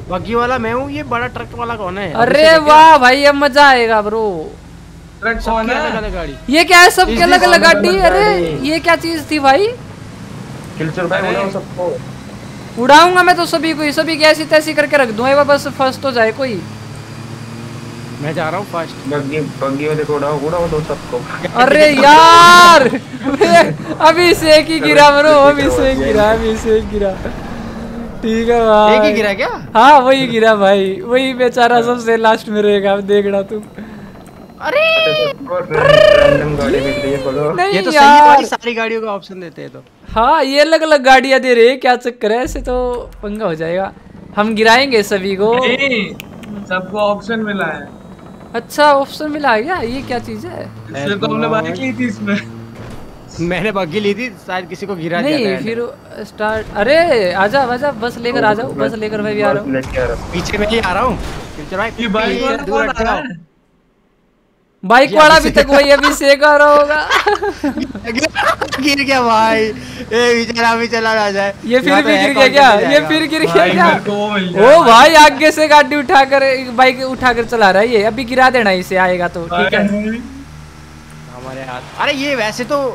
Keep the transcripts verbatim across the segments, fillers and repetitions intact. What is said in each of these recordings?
बग्गी वाला मैं हूँ, ये बड़ा ट्रक वाला कौन है? अरे वाह भाई अब मजा आएगा ब्रो। ट्रक कौन है? अलग अलग गाड़ी। ये क्या है सबके अलग अलग गाड़ी? अरे ये क्या चीज थी भाई? किलचर भाई उड़ाओ सबको। उड़ाऊंगा मैं तो सभी को, सभी की ऐसी तैसी करके रख दूंगा, बस फर्स्ट तो जाए कोई। मैं जा रहा हूँ फर्स्ट। बग्गी बग्गी वाले को उड़ाओ, उड़ाओ तो सबको। अरे यार अभी से एक ही गिरा ब्रो, अभी से एक गिरा, अभी से एक गिरा। ठीक है भाई। एक ही गिरा क्या? हाँ वही गिरा भाई, वही बेचारा सबसे लास्ट में रहेगा, अब देखना तुम। अरे रैंडम गाड़ी मिल रही है बोलो। नहीं ये तो यार। सही वाली सारी गाड़ियों का ऑप्शन देते हैं तो। हाँ ये अलग अलग गाड़ियां दे रहे हैं, क्या चक्कर है? ऐसे तो पंगा हो जाएगा। हम गिराएंगे सभी को। सबको ऑप्शन मिला है। अच्छा ऑप्शन मिला गया, ये क्या चीज है? इसलिए तो हमने बाइक ली थी इसमें। मैंने बग्गी ली थी, शायद किसी को गिरा नहीं दिया था। फिर स्टार्ट। अरे आजा आजा, बस लेकर आ जाओ, बस लेकर मैं भी आ रहा हूँ। पीछे में ही आ रहा हूँ। ये बाइक वाला कौन आ रहा है? बाइक वाला भी तक वही अभी से कर रहा होगा। गिर गया भाई, ए बेचारा भी चला ना जाए। ये फिर भी गिर गया क्या? ये फिर गिर गया क्या? मेरे को वो मिल गया। ओ भाई आगे से गाड़ी उठाकर, बाइक उठाकर चला रहा है ये, अभी गिरा देना इसे, आएगा तो ठीक है। हमारे हाथ। अरे ये वैसे तो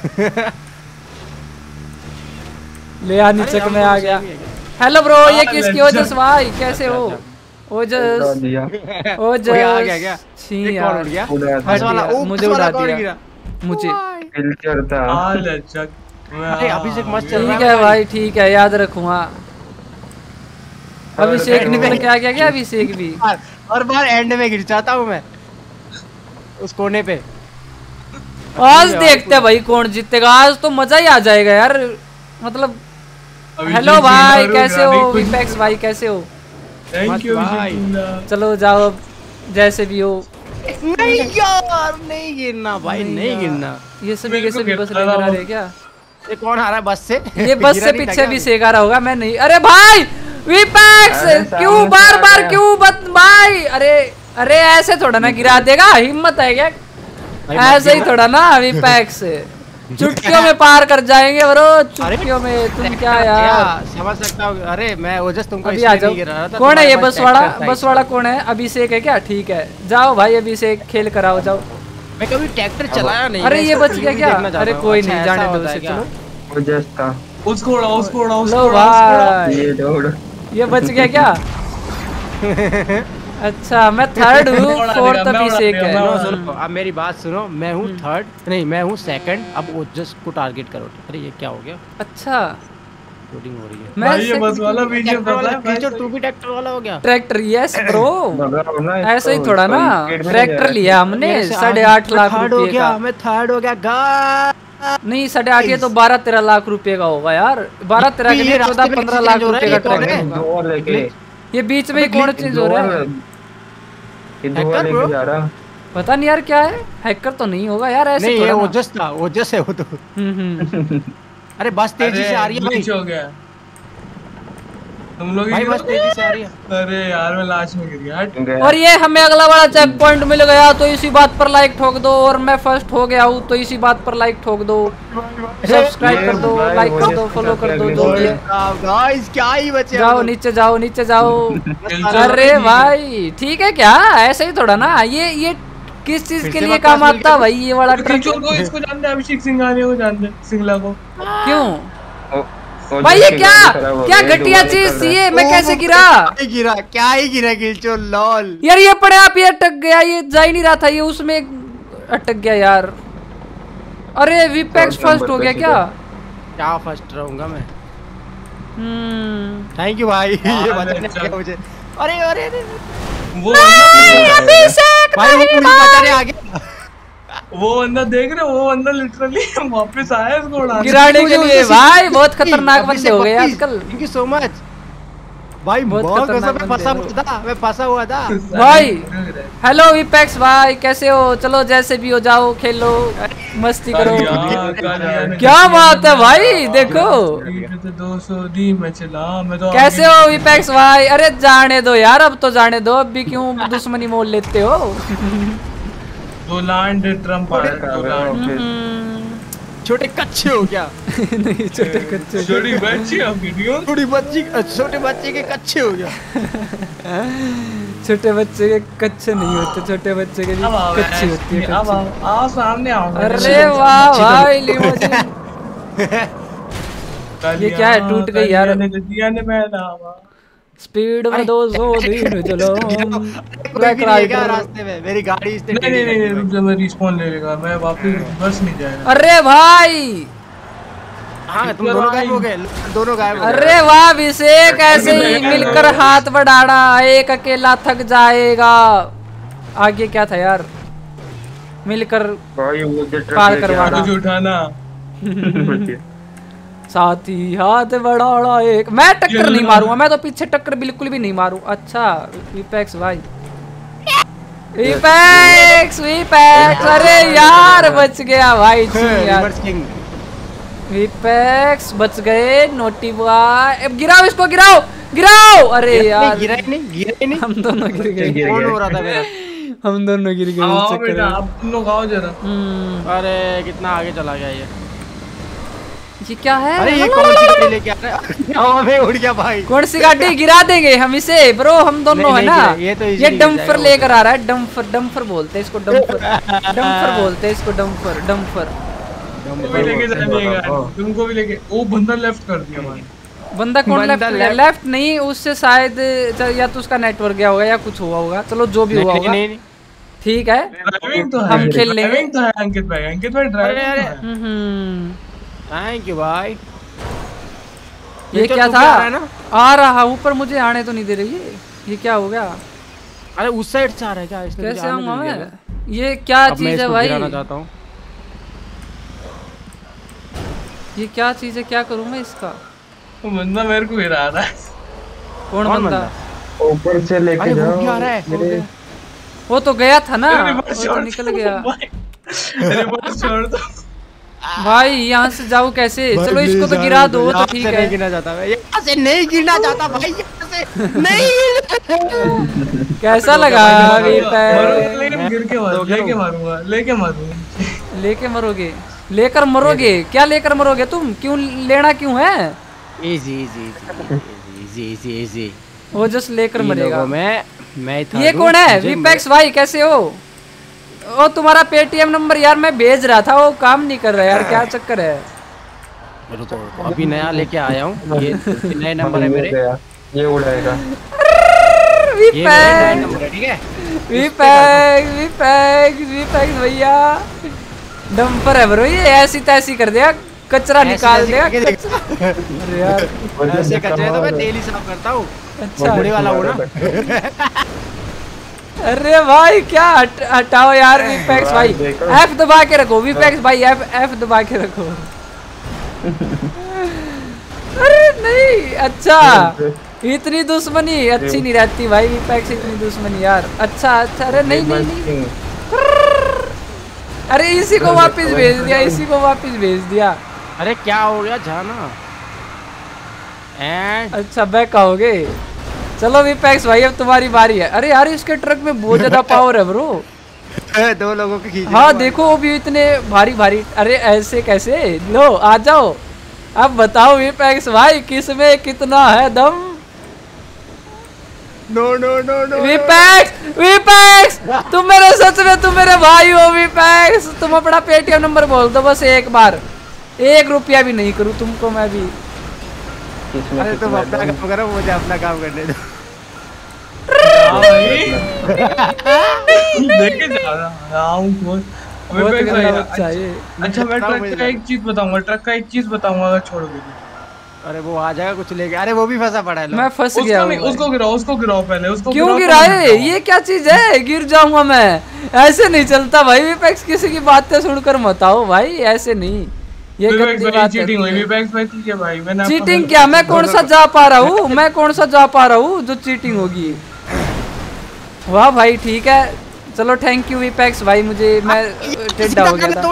ले आनी चक में आ गया। हेलो ब्रो, ये किसकी वजह से भाई? कैसे हो? ओजस ओजस आ गया क्या? छी ये कौन उड़ यार, गया? फर्स्ट वाला ओ मुझे उड़ा दिया मुझे। किलचर था। अरे अभिषेक मस्त चल रहा है। ठीक है भाई, ठीक है, याद रखूंगा। अभिषेक निकल के आ गया क्या? अभिषेक भी हर बार एंड में गिर जाता हूँ मैं उस कोने पे। आज देखते हैं भाई कौन जीतेगा, आज तो मजा ही आ जाएगा यार। मतलब हेलो भाई कैसे हो? विपेक्स भाई कैसे हो? थैंक यू भाई। चलो जाओ अब, जैसे भी हो। नहीं यार, नहीं गिरना भाई, नहीं गिरना। ये सभी कैसे भी बस लेकर आ रहे क्या? ये कौन आ रहा है बस से? ये बस से पीछे भी सेका रहा होगा, मैं नहीं। अरे भाई विपेक्स क्यों बार बार क्यों बत भाई? अरे अरे ऐसे थोड़ा ना गिरा देगा, हिम्मत है क्या? ऐसे ही थोड़ा ना विपेक्स, चुटकियों में पार कर जाएंगे ब्रो, चुटकियों में। तुम क्या यार समझ सकता हूँ। अरे मैं ओजस तुमको अभी आ जाओ। कौन है ये बस वाला? बस वाला कौन है? अभिषेक है क्या? ठीक है जाओ भाई, अभिषेक खेल कर आओ, जाओ। मैं कभी ट्रैक्टर चलाया नहीं। अरे ये बच गया क्या? अरे कोई नहीं, जाने दो उसे, चलो। ओजस था। उसको उड़ाओ, उसको उड़ाओ, लो उसको उड़ाओ। भाई ये दौड़। ये बच गया क्या? अच्छा मैं थर्ड हूँ, फोर्थ अभिषेक है। सुनो सुनो, अब मेरी बात सुनो। मैं हूँ थर्ड, नहीं मैं हूँ सेकंड। अब ओजस को टारगेट करो। अरे ये क्या हो गया? अच्छा लोडिंग हो रही है। मैं ये बस वाला वीडियो ट्रैक्टर, तू भी ट्रैक्टर वाला हो गया। ट्रैक्टर, यस ब्रो, ऐसे ही थोड़ा ना। ट्रैक्टर लिया हमने साढ़े आठ लाख रुपए का। मैं थर्ड हो गया गा। नहीं साढ़े आठ, ये तो बारह तेरह लाख रुपए का होगा यार। बारह तेरह के लिए चौदह पंद्रह लाख रुपए का ट्रैक्टर होगा। ये बीच में कौन चीज हो रहा है? जा रहा। पता नहीं यार क्या है, हैकर तो नहीं होगा यार ऐसे। नहीं ये ओजस था, ओजस है वो तो। हम्म अरे बस तेजी से आ रही है भाई। हो गया तुम लोग भाई, बस तेजी से आ रही है। अरे यार मैं लास्ट में गिर गया। और ये हमें अगला वाला चेक पॉइंट मिल गया, तो इसी बात पर लाइक ठोक दो। और मैं फर्स्ट हो गया हूँ, तो इसी बात पर लाइक ठोक दो, सब्सक्राइब कर दो, लाइक कर दो, फॉलो कर दो, जो भी है। गाइस क्या ही बचे। जाओ नीचे जाओ, नीचे जाओ। अरे भाई ठीक है क्या? ऐसे ही थोड़ा ना। ये ये किस चीज के लिए काम आता है भाई ये वाला ट्रक? को इसको जानते हैं, अभिषेक सिंघानिया को जानते हैं, सिंगला को। क्यों भाई? ये क्या क्या घटिया चीज थी ये? मैं कैसे गिरा? गिरा क्या ही गिरा गिलचो लॉल। यार ये पड़े आप, ये अटक गया, ये जा ही नहीं रहा था, ये उसमें अटक गया यार। अरे विपेक्स फर्स्ट हो गया क्या? क्या फर्स्ट रहूंगा मैं। हम्म थैंक यू भाई, ये बताने का मुझे। अरे अरे वो भाई वो पुलिस बचाने आ गया। वो बंदा देख रहे हो, वो बंदा लिटरली वापस आया इसको उड़ाने। गिराने के लिए। भाई बहुत खतरनाक बंदे हो गए आजकल। थैंक यू सो मच भाई, बहुत खतरनाक। मैं फंसा हुआ था, मैं फंसा हुआ था भाई। हेलो विपेक्स भाई कैसे हो? चलो जैसे भी हो जाओ, खेलो, मस्ती करो। क्या बात है भाई, देखो दो सौ दी मैं चला। मैं तो कैसे हो विपेक्स भाई? अरे जाने दो यार, अब तो जाने दो, अब भी क्यों दुश्मनी मोल लेते हो? डोनाल्ड ट्रम्प आ रहा है। छोटे कच्चे हो क्या? नहीं छोटे कच्चे छोटी बच्ची हो वीडियो छोटी बच्ची छोटे बच्चे के कच्चे हो गया। छोटे बच्चे के कच्चे नहीं होते, छोटे बच्चे के भी अब आओ कच्ची होती है अब आओ आओ सामने आओ। अरे वाह भाई लिमोजिन। ये क्या है, टूट गई यार। दिया ने पहला स्पीड में दो सौ दिन चलो। कोई भी नहीं है क्या रास्ते में? मेरी गाड़ी इसने नहीं नहीं नहीं रुक जा, मैं रिस्पॉन ले लेगा, मैं वापस बस नहीं जाएगा। अरे भाई हाँ तुम दोनों गायब हो गए, दोनों गायब हो गए। अरे वाह अभिषेक, ऐसे ही मिलकर हाथ बढ़ाना, एक अकेला थक जाएगा। आगे क्या था यार, मिलकर भाई वो जो ट्रक पार लेके आ करवाना। कुछ उठाना रहा- साथी हाथ बढ़ाना एक। मैं टक्कर नहीं मारूंगा, मैं तो पीछे टक्कर बिल्कुल भी नहीं मारूं। अच्छा वीपैक्स भाई, वीपैक्स वीपैक्स, अरे यार बच गया भाई जी यार। Reverse king. वीपैक्स बच गए। नोटी बॉय, अब गिराओ इसको, गिराओ गिराओ। अरे यार गिरा ही नहीं, गिरा ही नहीं। हम दोनों गिर गए, गिर कौन गया। हो रहा था मेरा? हम दोनों गिर गए इस आओ चक्कर बेटा, में। अब तुम लोग आओ जरा। हम्म, अरे कितना आगे चला गया ये। ये क्या है? अरे ये कौन सी गाड़ी लेके आ रहा है? हवा में उड़ गया भाई। कौन सी गाड़ी? गिरा देंगे हम इसे ब्रो, हम दोनों नहीं, है नहीं ना। गिरा, ये तो ये easily गिर डंपर जाएगा लेकर आ रहा है, डंपर डंपर बोलते हैं इसको, डंपर डंपर बोलते हैं इसको, डंपर डंपर। तुमको भी लेके जाएगा, तुमको भी लेके। वो बंदा लेफ्ट कर दिया भाई। बंदा कौन? बंदा लेफ्ट left- लेफ्ट नहीं, उससे शायद च- या तो उसका नेटवर्क गया होगा या कुछ हुआ होगा। चलो जो भी हुआ नहीं होगा नहीं नहीं। ठीक है, ड्राइविंग तो है, हम खेल लेंगे। ड्राइविंग तो है अंकित भाई, अंकित भाई ड्राइविंग अरे, तो है। हम्म, थैंक यू भाई। ये तो क्या तू था? आ रहा है ना? आ रहा ऊपर, मुझे आने तो नहीं दे रही है। ये क्या हो गया? अरे उस साइड से आ रहा है क्या? इसने कैसे तुझे आने आऊंगा नहीं दिया मैं? ना? ये क्या अब मैं चीज है इसको भाई? गिराना चाहता हूँ। ये क्या चीज है, क्या करूं मैं इसका? वो बंदा मेरे को गिरा रहा है। कौन कौन बंदा? बंदा? ऊपर से लेके अरे वो जाओ भी आ रहा है। हो मेरे- गया। वो तो गया था ना, अरे वो बस तो छोड़ निकल दो गया। भाई। अरे बस छोड़ दो। भाई यहाँ से जाऊँ कैसे? भाई, चलो इसको please तो यार, गिरा दो तो यहाँ ठीक से है। नहीं गिरना चाहता मैं, यहाँ से नहीं गिरना चाहता भाई, यहाँ से नहीं। कैसा लगा अभी मरूंगा, पैर? लेकिन गिर के मारूंगा, लेके मारूंगा, लेके मारूंगा। लेके मरोगे? लेकर मरोगे? क्या लेकर मरोगे तुम? क्यों लेना क्यों है? Easy easy easy easy easy. वो जस्ट लेकर मरेगा। मैं मैं था ये दूं, कौन है? मुझे- वीपैक्स भाई कैसे हो? ओ तुम्हारा पेटीएम नंबर यार मैं भेज रहा था, वो काम नहीं कर रहा यार, क्या चक्कर है? रुको रुको, अभी नया लेके आया हूँ। ये नए नंबर है ये मेरे। गया, ये उड़ाएगा। ये मेरे नए वीपैक्स नंबर है, ठीक है? वीपैक्स वीपैक्स वीपैक्स भैया डंपर है ब्रो, ये ऐसी तैसी कर दिया, कचरा ऐसे निकाल ऐसे दिया। करके देख। अरे यार ऐसे कचरे तो मैं डेली साफ करता हूँ। अच्छा। बूढ़े वाला हूँ ना। अरे भाई क्या हट, हटाओ यार वीपैक्स भाई, देखो। एफ दबा के रखो वीपैक्स भाई, एफ एफ दबा के रखो। अरे नहीं, अच्छा इतनी दुश्मनी अच्छी नहीं रहती भाई, वीपैक्स इतनी दुश्मनी यार। अच्छा अच्छा, अरे नहीं नहीं नहीं, अरे इसी को वापस भेज दिया, इसी को वापस भेज दिया। अरे क्या हो गया जाना? एंड अच्छा बैक आओगे? चलो वीपैक्स भाई अब तुम्हारी बारी है। अरे यार इसके ट्रक में बहुत ज्यादा पावर है ब्रो। दो लोगों के खींच। हाँ देखो वो भी इतने भारी भारी। अरे ऐसे कैसे? लो आ जाओ, अब बताओ वीपैक्स भाई किस में कितना है दम? No no no no. वीपैक्स वीपैक्स तुम मेरे सच में तुम मेरे भाई हो वीपैक्स। तुम अपना पेटीएम नंबर बोल दो बस एक बार, एक रुपया भी नहीं करूँ तुमको मैं भी। किसमें अरे तुम कितना अपना दम? काम करो, मुझे अपना काम करने दो। हाँ भाई। लेके जा रहा हूँ कौन? अबे बहुत भाई, गंदा भाई, बच्चा है ये। अच्छा मैं बताओ ट्रक मुझे। का एक चीज बताऊंगा, ट्रक का एक चीज बताऊंगा अगर छोड़ोगे तो। अरे वो आ जाएगा कुछ लेके। अरे वो भी फंसा पड़ा है। लो। मैं फंस गया उसको हूँ नहीं, भाई। उसको गिराओ, उसको गिराओ पहले, उसको क्यों गिराओ, गिराए? फिर ये क्या चीज है? गिर जाऊंगा मैं? ऐसे नहीं चलता भाई वीपैक्स, किसी की बातें सुनकर मत आओ भाई, ऐसे नहीं, ये विवेक गंदी भाई, बात चीटिंग हुई, है। विवेक भाई ठीक है भाई, मैंने आपको चीटिंग हेल्प क्या? की। मैं कौन सा जा पा रहा हूँ? मैं कौन सा जा पा रहा हूँ जो चीटिंग होगी? वाह भाई ठीक है, चलो थैंक यू वीपैक्स भाई, मुझे मैं टेढ़ा हो गया था।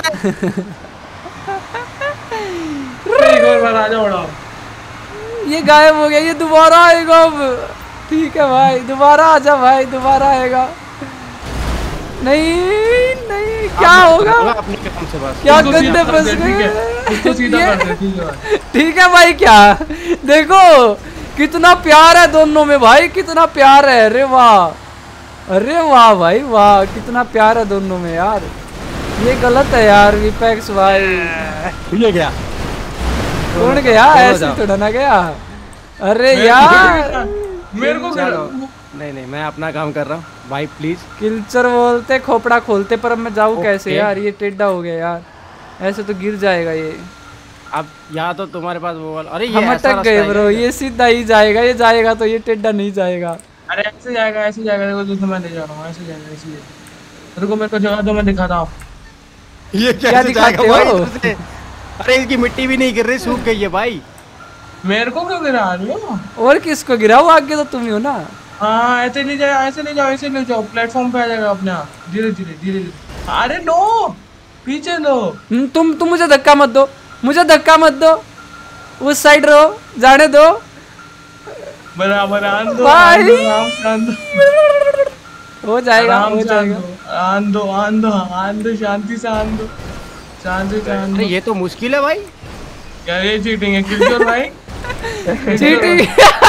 एक और बार आ जाओ उड़ाओ। ये गायब हो गया, ये दोबारा आएगा अब। ठीक है भाई दोबारा आ जा भाई, दोबारा आएगा। नहीं नहीं क्या होगा अपने काम से बस। क्या उसको गंदे सीधा कर फंस दे, ठीक है गए उसको सीधा ये- कर दे, ठीक है भाई। ठीक है भाई क्या देखो कितना प्यार है दोनों में भाई कितना प्यार है अरे वाह अरे वाह भाई वाह कितना प्यार है दोनों में यार ये गलत है यार विपेक्स भाई ये क्या कौन गया दोनों ऐसे जाओ। थोड़ा ना गया अरे मेरे को यार गिरा, मेरे को गिरा। चलो। नहीं नहीं मैं अपना काम कर रहा हूँ भाई प्लीज। किलचर बोलते खोपड़ा खोलते पर अब मैं जाऊँ ओके। कैसे यार ये टेढ़ा हो गया यार ऐसे तो गिर जाएगा ये अब यहाँ तो तुम्हारे पास वो वाला अरे ये हम ऐसा अटक रास्ता गए है ब्रो क्या? ये सीधा ही जाएगा ये जाएगा तो ये टेढ़ा नहीं जाएगा अरे ऐसे जाएगा ऐसे जाएगा देखो तुझे मैं ले जा रहा हूँ ऐसे जाएगा ऐसे जाएगा रुको मेरे को जगह दो मैं दिखाता हूँ ये क्या कैसे दिखाते जाएगा भाई हो? इधर से? अरे इसकी मिट्टी भी नहीं गिर रही सूख गई है भाई। मेरे को क्यों गिरा रही हो और किसको गिरा वो आगे तो तुम ही हो ना हाँ ऐसे ले जाओ ऐसे ले जाओ ऐसे ले जाओ प्लेटफॉर्म पे आ जाएगा अपने आप धीरे धीरे धीरे धीरे अरे नो पीछे दो हम्म, तुम तुम मुझे धक्का मत दो मुझे धक्का मत दो उस साइड रहो जाने दो बराबर आन दो भाई। आन दो आराम से आन दो हो जाएगा आराम हो से आन जाएगा दो आन दो आन दो आन दो शांति से आन दो शांति से आन अरे दो ये तो मुश्किल है भाई। क्या ये चीटिंग है किशोर भाई चीटिंग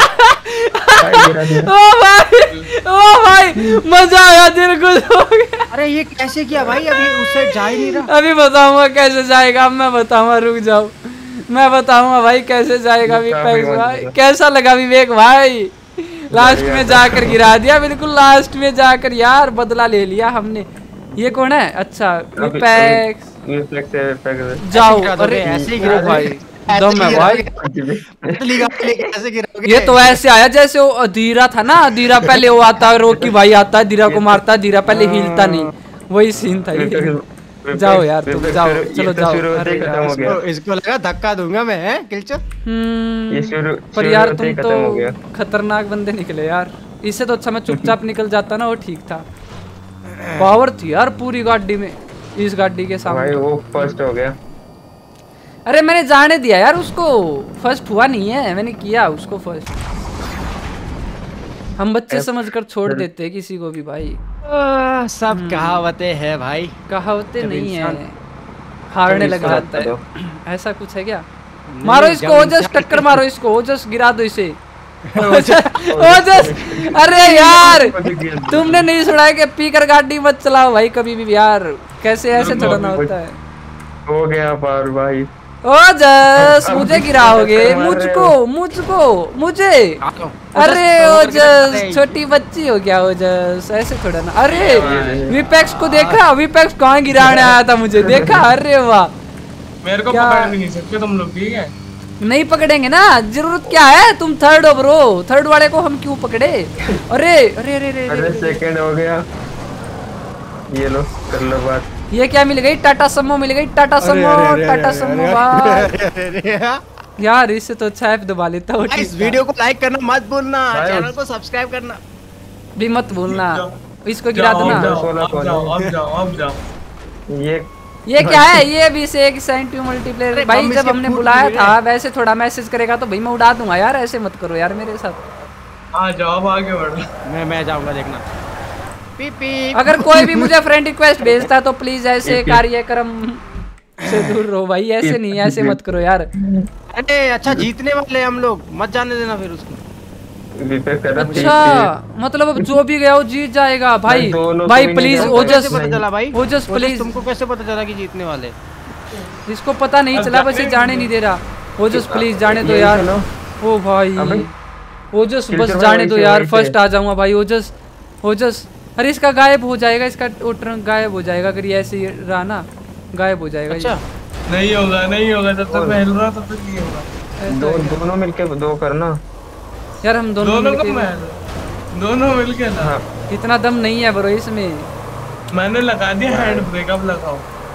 भाई गिरा दिया। ओ भाई ओ भाई मजा आया दिल खुश हो गया अरे ये कैसे किया भाई अभी उस साइड जा ही नहीं रहा। अभी बताऊंगा कैसे जाएगा अब मैं बताऊंगा रुक जाओ मैं बताऊंगा भाई कैसे जाएगा विपेक्स भाई कैसा लगा विवेक भाई लास्ट में जाकर गिरा दिया बिल्कुल लास्ट में जाकर यार बदला ले लिया हमने ये कौन है अच्छा विपेक्स विपेक्स है, विपेक्स है। जाओ गिरा दोगे, अरे ऐसे ही ओ गिरा भाई ऐसे दम है गिरा भाई दोगे। पतली गाड़ी लेके ऐसे गिरोगे। ये तो ऐसे आया जैसे वो अधीरा था ना अधीरा पहले वो आता है रोकी भाई आता है धीरा को मारता है धीरा पहले हिलता नहीं वही सीन था ये विपेक्स- जाओ यार तुम विपेक्स जाओ शुरू- चलो ये तो जाओ शुरू होते अरे ही खत्म यार। हो गया। इसको इसको लगा धक्का दूंगा मैं हैं, किलचर। हम्म, ये शुरू पर शुरू यार होते ही तुम खत्म हो गया। तो खतरनाक बंदे निकले यार इससे तो अच्छा मैं चुपचाप निकल जाता ना वो ठीक था पावर थी यार पूरी गाड़ी में इस गाड़ी के भाई सामने वो फर्स्ट हो गया। अरे मैंने जाने दिया यार उसको फर्स्ट हुआ नहीं है मैंने किया उसको फर्स्ट हम बच्चे समझकर छोड़ देते हैं किसी को भी भाई आ, सब कहावतें हैं भाई। कहावतें जब नहीं है इंसान- हारने जब लगा इंसान- है ऐसा कुछ है क्या मारो नहीं, इसको जब ओजस इंसान- टक्कर मारो इसको ओजस गिरा दो इसे ओजस अरे यार तुमने नहीं सुना है कि पीकर गाड़ी मत चलाओ भाई कभी भी यार कैसे ऐसे थोड़ा ना होता है हो गया पार भाई। ओजस अब- मुझे अब गिराओगे टक्कर मार रहे मुझको हो। मुझको मुझे आओ। अरे ओजस, ओजस छोटी बच्ची हो गया ओजस ऐसे थोड़ा ना अरे विपेक्स को देखा विपेक्स कहाँ गिराने आया था मुझे देखा अरे वाह मेरे को क्या- पकड़ भी नहीं सकते तुम लोग ठीक है नहीं पकड़ेंगे ना जरूरत क्या है तुम थर्ड हो ब्रो थर्ड वाले को हम क्यों पकड़े अरे अरे अरे अरे, अरे अरे सेकंड हो गया। ये लो कर लो बात। ये क्या मिल गई टाटा समो मिल गई टाटा समो टाटा समो वाह यार इससे तो अच्छा ऐप दबा लेता हूँ इस वीडियो को लाइक करना मत भूलना भाई। चैनल को सब्सक्राइब करना भी मत भूलना इसको गिरा जाओ, दो ना जाओ, सोलह अब कौन जाओ है? अब जाओ अब जाओ ये ये क्या है ये भी से एक सेंटिव मल्टीप्लेयर अरे भाई बम जब इसके हमने फूट बुलाया भी था वैसे थोड़ा मैसेज करेगा तो भाई मैं उड़ा दूंगा यार ऐसे मत करो यार मेरे साथ हाँ जाओ अब आगे बढ़ो मैं मैं जाऊंगा देखना पी पी अगर कोई भी मुझे फ्रेंड रिक्वेस्ट भेजता है तो प्लीज ऐसे कार्यक्रम से दूर रहो भाई ऐसे नहीं ऐसे मत करो यार अरे अच्छा जीतने वाले हम लोग मत जाने देना फिर उसको विपेक्स कर रहा अच्छा मतलब अब जो भी गया वो जीत जाएगा भाई भाई, दोनों भाई तो भी प्लीज नहीं तुमको जाएंगे। ओजस कैसे पता चला भाई ओजस ओजस, प्लीज तुमको कैसे पता चला कि जीतने वाले इसको पता नहीं अब चला बस ये जाने जाने नहीं दे रहा ओजस प्लीज जाने दो ये यार सुनो। ओ भाई अबे। ओजस किल बस करवा जाने वहीं दो से, यार वहीं से। फर्स्ट आ जाऊंगा भाई ओजस ओजस अरे इसका गायब हो जाएगा इसका वो ट्रंक गायब हो जाएगा अगर ये ऐसे ही रहा ना गायब हो जाएगा अच्छा नहीं होगा नहीं होगा जब तक मैं हिल रहा तब तक नहीं होगा ये। दो ऐसा है। दोनों मिलके दो करना। यार हम दोनों दोनों को मिलके मैं दोनों मिलके ना हाँ इतना दम नहीं है ब्रो इसमें मैंने लगा दिया हैंड ब्रेक अब लगाओ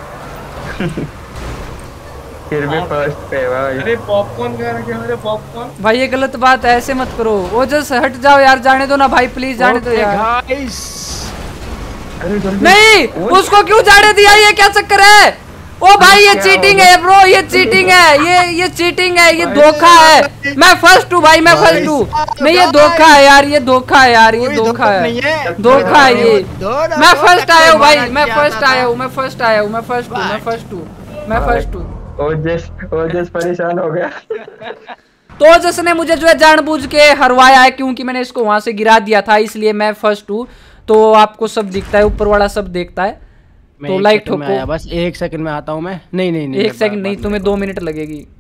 फिर भी फर्स्ट पे भाई। अरे पॉपकॉर्न कह रहे अरे पॉपकॉर्न भाई ये गलत बात है ऐसे मत करो ओजस हट जाओ यार जाने दो ना भाई प्लीज जाने दो यार गाइस अरे जल्दी। नहीं उसको क्यों जाने दिया ये क्या चक्कर है ओ भाई ये चीटिंग है ब्रो, ये चीटिंग है, ये ये चीटिंग है, ये धोखा है। मैं फर्स्ट हूँ भाई, मैं फर्स्ट हूँ। नहीं ये धोखा है यार, ये धोखा है यार, ये धोखा है, धोखा है ये। मैं फर्स्ट आया हूँ भाई, मैं फर्स्ट आया हूँ, मैं फर्स्ट आया हूँ, मैं फर्स्ट हूँ, मैं फर्स्ट हूँ, मैं फर्स्ट हूँ। ओजस ओजस परेशान हो गया। तो जिसने मुझे जो है जानबूझ के हरवाया है, क्योंकि मैंने इसको वहां से गिरा दिया था, इसलिए मैं फर्स्ट हूँ। तो आपको सब दिखता है, ऊपर वाला सब देखता है। तो लाइक ठोको, बस एक सेकंड में आता हूँ मैं। नहीं नहीं नहीं एक सेकंड नहीं, तुम्हें दो मिनट लगेगी।